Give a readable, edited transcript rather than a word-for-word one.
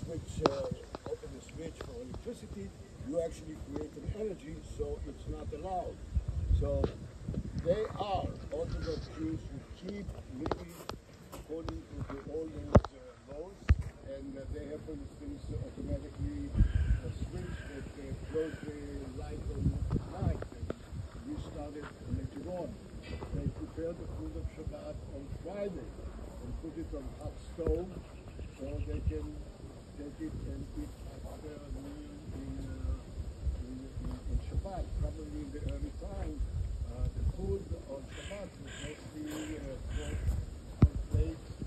switch, open the switch for electricity, you actually create an energy, so it's not allowed. So they are Orthodox Jews who keep living according to all those laws, and they have, for instance, automatically a switch that close the light on at night and restart it later on. They prepare the food of Shabbat on Friday and put it on hot stove so they can take it and eat after a meal in Shabbat. Probably in the early time, the food on Shabbat was mostly corn flakes